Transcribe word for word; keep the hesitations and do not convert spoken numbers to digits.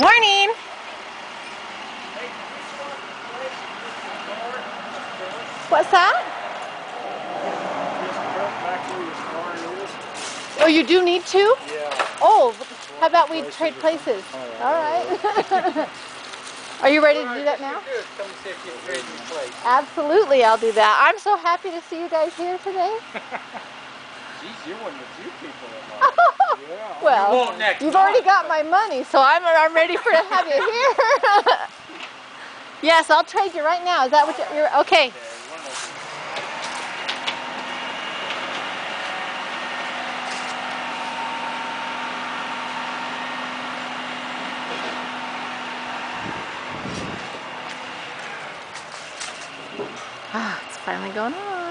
Morning. What's that? Oh, you do need to? Yeah. Oh, how about we trade places? All right. Are you ready to do that now? Come and see if you can trade me place. Absolutely, I'll do that. I'm so happy to see you guys here today. Geez, you're one of the few people in line. Yeah. Well, you won't next you've month, already got but... my money, so I'm, I'm ready for to have you here. Yes, I'll trade you right now. Is that what you're, you're okay? Ah, it's finally going on.